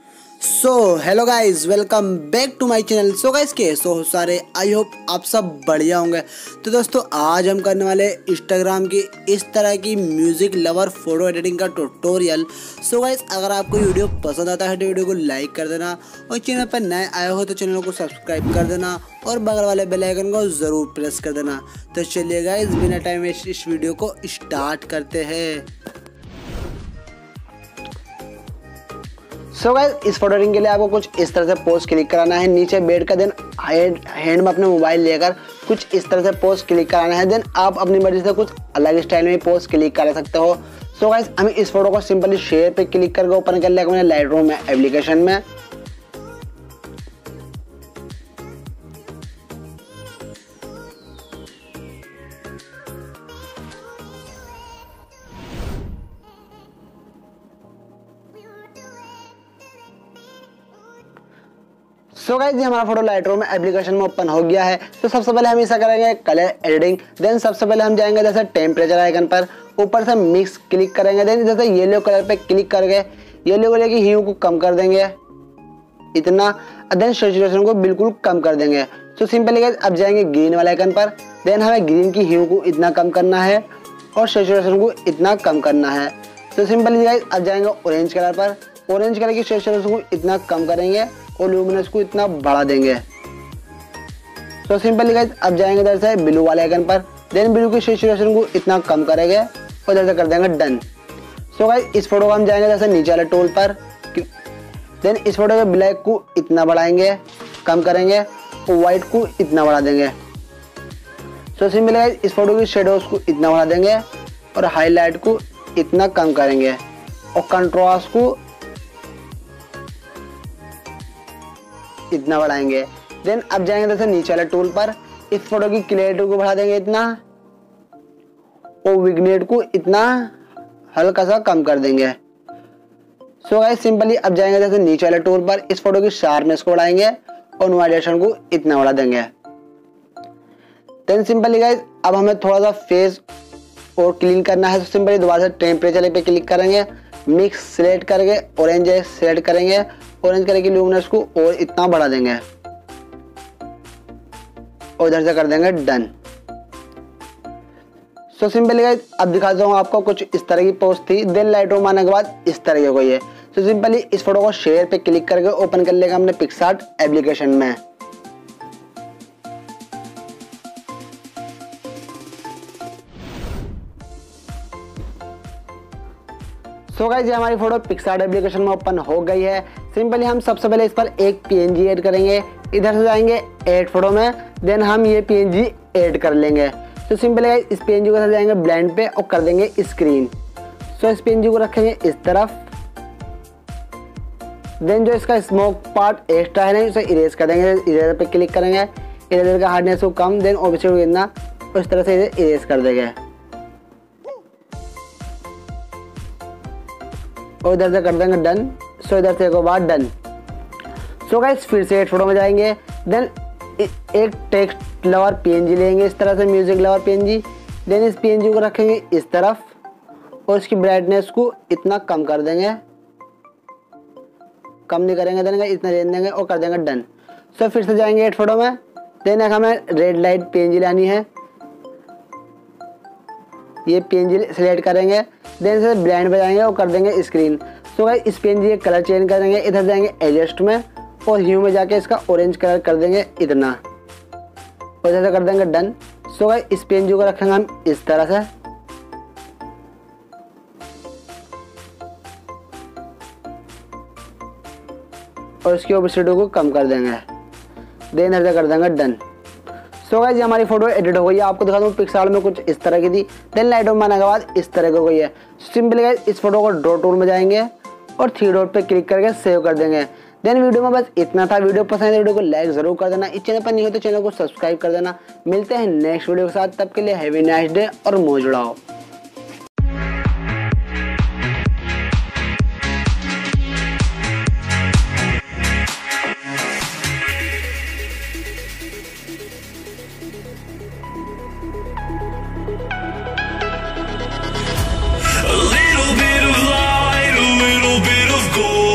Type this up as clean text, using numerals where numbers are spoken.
So hello guys, welcome back to my channel. So guys कैसे सारे, I hope आप सब बढ़िया होंगे। तो दोस्तों आज हम करने वाले इंस्टाग्राम की इस तरह की म्यूजिक लवर फोटो एडिटिंग का ट्यूटोरियल। सो गाइज अगर आपको वीडियो पसंद आता है तो वीडियो को लाइक कर देना और चैनल पर नए आए हो तो चैनल को सब्सक्राइब कर देना और बगल वाले बेल आइकन को ज़रूर प्रेस कर देना। तो चलिए गाइज बिना टाइम वेस्ट इस वीडियो को स्टार्ट करते हैं। सो गाइस इस फोटो एडिटिंग के लिए आपको कुछ इस तरह से पोज क्लिक कराना है, नीचे बैठ कर देन हैंड में अपने मोबाइल लेकर कुछ इस तरह से पोज क्लिक कराना है। देन आप अपनी मर्जी से कुछ अलग स्टाइल में पोज क्लिक करा सकते हो। सो गाइस हमें इस फोटो को सिंपली शेयर पे क्लिक करके ओपन कर लिया मैंने लाइटरूम में एप्लीकेशन में। सो गाइस ये हमारा फोटो लाइटरूम एप्लीकेशन में ओपन हो गया है। तो सबसे पहले हम ऐसा करेंगे कलर एडिटिंग। देन सबसे पहले हम जाएंगे जैसे टेम्परेचर आइकन पर, ऊपर से मिक्स क्लिक करेंगे। देन जैसे येलो कलर पे क्लिक करके येलो कलर की ह्यू को कम कर देंगे इतना। देन सैचुरेशन को बिल्कुल कम कर देंगे। तो सिंपली गाइस अब जाएंगे ग्रीन वाले आइकन पर। देन हमें ग्रीन की ह्यू को इतना कम करना है और सैचुरेशन को इतना कम करना है। तो सिंपली गाइस अब जाएंगे ऑरेंज कलर पर। ऑरेंज कलर की सैचुरेशन को इतना कम करेंगे और ल्यूमिनस को इतना बढ़ा देंगे। तो सिंपली गाइस अब जाएंगे इधर से ब्लू वाले आइकन पर। देन ब्लू की सैचुरेशन को इतना कम करेंगे और इधर से कर देंगे डन। सो गाइस इस फोटो को हम जाएंगे जैसे नीचे वाले टूल पर। देन इस फोटो के ब्लैक को इतना बढ़ाएंगे, कम करेंगे और व्हाइट को इतना बढ़ा देंगे। सो सिंपली गाइस इस फोटो की शेडोज को इतना बढ़ा देंगे और हाईलाइट को इतना कम करेंगे और कंट्रास्ट को इतना बढ़ाएंगे। देन अब जाएंगे जैसे नीचे वाले टूल पर। इस फोटो की क्लैरिटी को बढ़ा देंगे इतना और विग्नेट को इतना हल्का सा कम कर देंगे। सो गाइस सिंपली अब जाएंगे जैसे नीचे वाले टूल पर। इस फोटो की शार्पनेस को बढ़ाएंगे और नोइडेशन को इतना बढ़ा देंगे। देन सिंपली गाइस अब हमें थोड़ा सा फेस और क्लीन करना है। तो सिंपली दोबारा से टेम्परेचर पे क्लिक करेंगे, मिक्स सिलेक्ट करके ऑरेंज सिलेक्ट करेंगे, ऑरेंज कलर की ल्यूमिनस को और इतना बढ़ा देंगे और इधर से कर देंगे डन। सो सिंपली गाइस अब दिखाता हूँ आपको कुछ इस तरह की पोस्ट थी। देन लाइटरूम आने के बाद इस तरह की कोई है। तो सिंपली इस फोटो को शेयर पे क्लिक करके ओपन कर लेगा हमने पिक्सआर्ट एप्लीकेशन में। सो गाइस ये हमारी फोटो पिक्सआर्ट एप्लीकेशन में ओपन हो गई है। सिंपली हम सबसे पहले इस पर एक पीएनजी ऐड करेंगे। इधर से जाएंगे ऐड फोटो में। देन हम ये पीएनजी ऐड कर लेंगे। तो सिंपली गाइस इस पीएनजी को जाएंगे ब्लेंड पे और कर देंगे स्क्रीन। सो इस पीएनजी को रखेंगे इस तरफ। देन जो इसका स्मोक पार्ट एक्स्ट्रा है नहीं उसे इरेज कर देंगे। इरेजर पे क्लिक करेंगे, इरेजर का हार्डनेस को कम, देन ओपेसिटी को इतना उस तरह से इरेज कर देंगे और इधर से कर देंगे डन। सो इधर से एक बार डन। सो गाइस फिर से एक फोटो में जाएंगे। देन एक टेक्स्ट लवर पीएनजी लेंगे इस तरह से, म्यूजिक लवर पीएनजी। देन इस पीएनजी को रखेंगे इस तरफ और इसकी ब्राइटनेस को इतना कम कर देंगे, कम नहीं करेंगे, देंगे इतना दे देंगे और कर देंगे डन। सो फिर से जाएंगे एक फोटो में। देन हमें रेड लाइट पीएनजी लानी है, ये पीएनजी सिलेक्ट करेंगे। देन से ब्लेंड पे जाएंगे और कर देंगे स्क्रीन। सो गाइस इस पीएनजी का कलर चेंज करेंगे। इधर जाएंगे एडजस्ट में और ह्यू में जाके इसका ऑरेंज कलर कर देंगे इतना और इधर से कर देंगे डन। सो गाइस इस पीएनजी को रखेंगे हम इस तरह से और इसकी ओपेसिटी को कम कर देंगे। देन इधर से कर देंगे डन। सो गाइस ये हमारी फोटो एडिट हो गई है। आपको दिखा दूँ पिक्सआर्ट में कुछ इस तरह की थी। देन लाइटरूम आने के बाद इस तरह की कोई है। सिंपली गाइस इस फोटो को ड्रॉ टूल में जाएंगे और थ्री डॉट पे क्लिक करके सेव कर देंगे। देन वीडियो में बस इतना था। वीडियो पसंद है वीडियो को लाइक जरूर कर देना। इस चैनल पर नहीं हो तो चैनल को सब्सक्राइब कर देना। मिलते हैं नेक्स्ट वीडियो के साथ, तब के लिए हैवी नाइस डे और मौज उड़ाओ। A little bit of light, a little bit of gold.